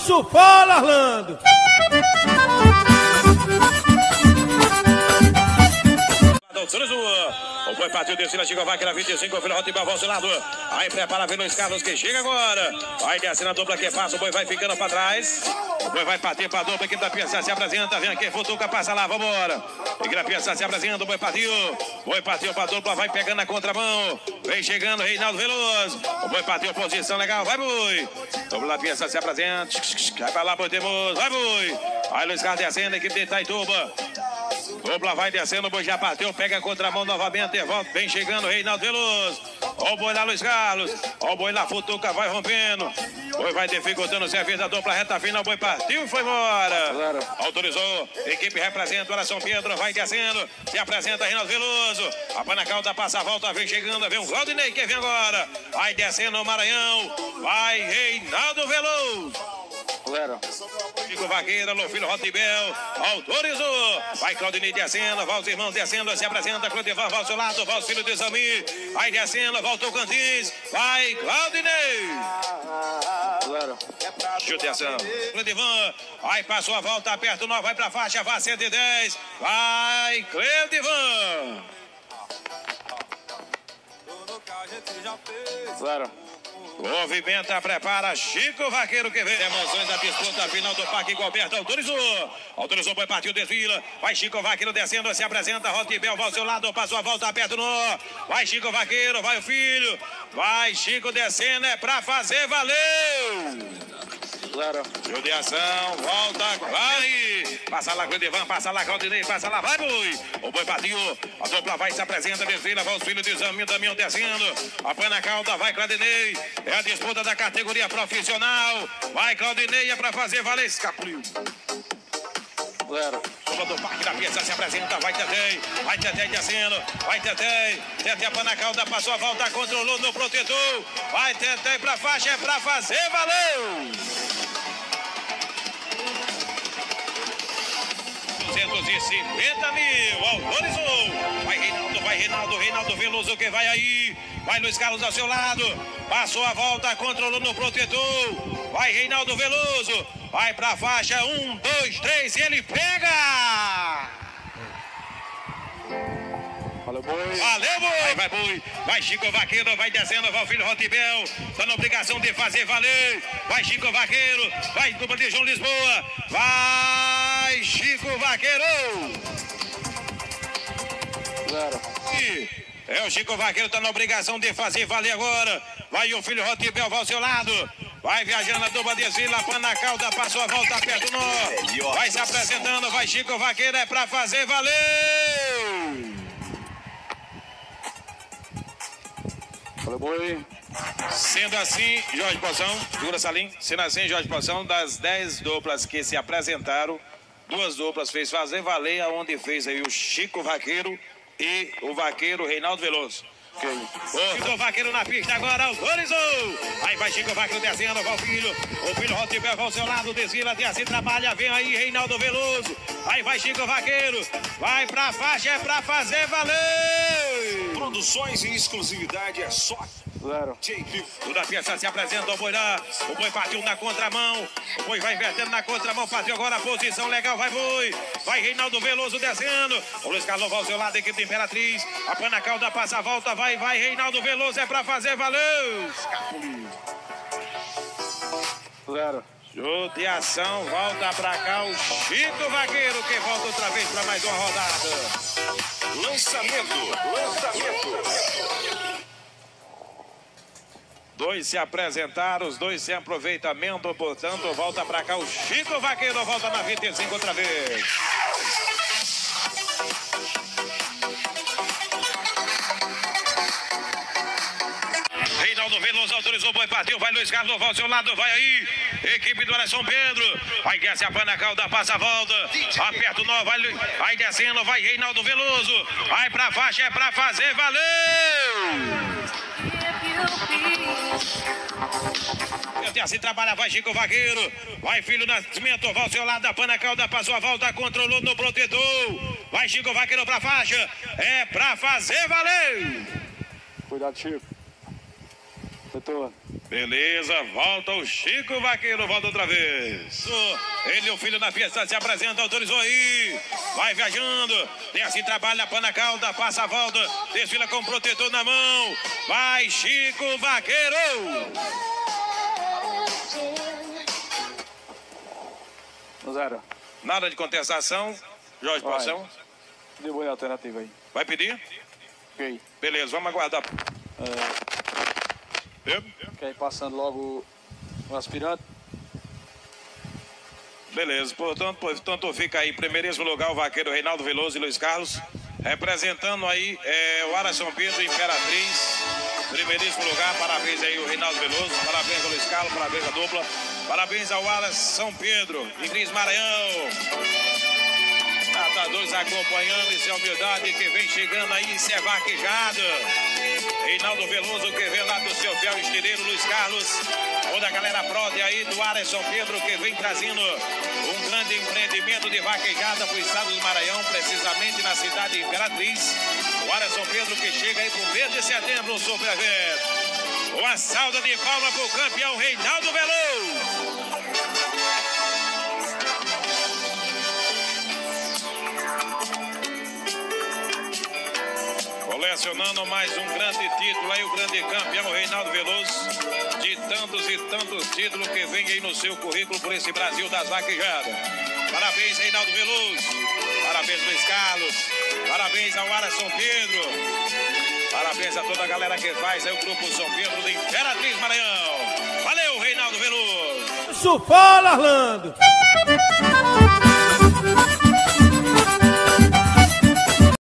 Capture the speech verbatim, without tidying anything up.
Urso Fala, Orlando. O boi partiu, descida, chegou a vaca, vinte e cinco, o filho Rotibel, ao seu lado. Aí prepara Luiz Carlos, que chega agora. Vai descendo a dupla que passa, o boi vai ficando para trás. O boi vai partir para a dupla, equipe da Piaçá se apresenta. Vem aqui, Futuca, passa lá, vambora. Equipe da Piaçá se apresenta, o boi partiu. O boi partiu para a dupla, vai pegando a contramão. Vem chegando, Reinaldo Veloso. O boi partiu, posição legal, vai boi. Dupla da Piaçá se apresenta. Vai para lá, boi teimoso, vai boi. Aí Luiz Carlos descendo, equipe de Itaituba. Dupla vai descendo, o boi já bateu, pega a contramão novamente, volta, vem chegando, Reinaldo Veloso. Ó o boi lá, Luiz Carlos. Ó o boi lá, Futuca, vai rompendo. O boi vai dificultando o serviço da dupla, reta final, o boi partiu e foi embora. Claro. Autorizou, equipe representa, olha São Pedro, vai descendo, se apresenta Reinaldo Veloso. A Panacalda passa a volta, vem chegando, vem um Claudinei que vem agora. Vai descendo o Maranhão, vai Reinaldo Veloso. Claro. Chico Vaqueiro, alô, filho Rotibel, autorizou. Vai Claudinei descendo, vai os irmãos descendo, se apresenta, Clodevan, vai ao seu lado, vai os filhos de Zamir. Vai descendo, voltou o Cantins, vai Claudinei. Claro. Chutação. Cledevan, vai, passou a volta, aperta o nó, vai pra faixa, vai cento e dez. Vai Cledevan. Claro. Movimenta, prepara, Chico Vaqueiro que vem. Emoções da disputa final do Parque Gualberto, autorizou. Autorizou, boi partiu, desvila. Vai Chico Vaqueiro descendo, se apresenta, Rotibel, vai ao seu lado, passou a volta, aperta o nó. Vai Chico Vaqueiro, vai o filho. Vai Chico descendo, é pra fazer, valeu! Claro. Judiação, volta, vai. Passa lá, Cledevan, passa lá, Claudinei, passa lá, vai, boi. O boi partiu, a dupla vai, se apresenta, desvila, vai os filhos de Zaminho, Damião descendo. A Panacalda, vai, Claudinei. É a disputa da categoria profissional. Vai, Claudinei, é pra fazer valer, escapuliu. Claro. Dupla do Parque da Piaçá se apresenta, vai Tetei, vai Tetei descendo, vai Tetei. Tetei, a Panacalda passou a volta, controlou no protetor. Vai Tetei pra faixa, é pra fazer, valeu! duzentos e cinquenta mil, autorizou. Vai Reinaldo, vai Reinaldo, Reinaldo Veloso que vai aí. Vai Luiz Carlos ao seu lado. Passou a volta, controlou no protetor. Vai Reinaldo Veloso. Vai pra faixa, um, dois, três, e ele pega! Valeu, boi. Valeu, boi! Vai, vai, boi. Vai Chico Vaqueiro, vai descendo, vai o filho Rotibel. Tá na obrigação de fazer valer. Vai Chico Vaqueiro, vai dupla de João Lisboa. Vai Chico Vaqueiro! Claro. É o Chico Vaqueiro, tá na obrigação de fazer valer agora. Vai o filho Rotibel, vai ao seu lado. Vai viajando a dupla de Zila, Panacalda, passou a volta, aperta o nó. Vai se apresentando, vai Chico Vaqueiro, é pra fazer valer! Valeu, boi. Sendo assim, Jorge Poção, segura Salim. Sendo assim, Jorge Poção, das dez duplas que se apresentaram, duas duplas fez fazer valer, aonde fez aí o Chico Vaqueiro e o vaqueiro Reinaldo Veloso. Okay. O Chico Vaqueiro na pista agora, autorizou. Aí vai Chico Vaqueiro descendo, vai o filho. O filho Rotibel vai ao seu lado, desvila, desce, trabalha, vem aí Reinaldo Veloso. Aí vai Chico Vaqueiro, vai pra faixa, é pra fazer valer. Produções e exclusividade é só. Claro. Toda a Piaçá se apresenta, o boi lá, o boi partiu na contramão, o boi vai invertendo na contramão, partiu agora a posição legal, vai boi, vai Reinaldo Veloso descendo, o Luiz Carlos vai ao seu lado, a equipe da Imperatriz, a Panacalda passa a volta, vai, vai Reinaldo Veloso, é pra fazer, valeu! Escapuliu. Claro. Judiação, volta pra cá o Chico Vaqueiro, que volta outra vez pra mais uma rodada. Lançamento, lançamento. Dois se apresentaram, os dois sem aproveitamento, portanto, volta pra cá o Chico Vaqueiro, volta na vinte e cinco outra vez. Reinaldo Veloso autorizou, o boi partiu, vai Luiz Carlos, vai ao seu lado, vai aí, equipe do São Pedro, vai desce a Panacalda, passa a volta, aperta o nó, vai, vai descendo, vai Reinaldo Veloso, vai pra faixa, é pra fazer, valeu! Assim trabalha, vai Chico Vaqueiro, vai filho Nascimento, vai ao seu lado da Panacalda, passou a volta, controlou no protetor, vai Chico Vaqueiro pra faixa, é pra fazer valer! Cuidado, Chico. Doutor. Beleza, volta o Chico Vaqueiro, volta outra vez. Ele, o filho da pista, se apresenta, autorizou aí. Vai viajando, tem assim, trabalha na pana calda, passa a volta, desfila com o protetor na mão. Vai, Chico Vaqueiro. Zero. Nada de contestação. Jorge Vai. Poção. De boa alternativa aí. Vai pedir? Ok. Beleza, vamos aguardar. É, Eu? quer ir passando logo o aspirante? Beleza, portanto, portanto fica aí, primeiríssimo lugar, o vaqueiro Reinaldo Veloso e Luiz Carlos. Representando aí é, o Ara São Pedro, Imperatriz. Primeiríssimo lugar, parabéns aí o Reinaldo Veloso, parabéns ao Luiz Carlos, parabéns à dupla. Parabéns ao Ara São Pedro, Igris Maranhão. Catadores acompanhando, isso é humildade que vem chegando aí, isso é vaquejada. Reinaldo Veloso que vem lá do seu fiel estileiro, Luiz Carlos. Toda a galera prode aí do Ara São Pedro que vem trazendo um grande empreendimento de vaquejada para o estado do Maranhão, precisamente na cidade de Imperatriz. O Ara São Pedro que chega aí para o mês de setembro, um super evento. Uma salva de palma para o campeão Reinaldo Veloso. Colecionando mais um grande título aí, o grande campeão Reinaldo Veloso, de tantos e tantos títulos que vem aí no seu currículo por esse Brasil das vaquejadas. Parabéns, Reinaldo Veloso, parabéns, Luiz Carlos, parabéns ao Ara São Pedro, parabéns a toda a galera que faz aí o grupo São Pedro de Imperatriz Maranhão. Valeu, Reinaldo Veloso. Isso, fala, Orlando!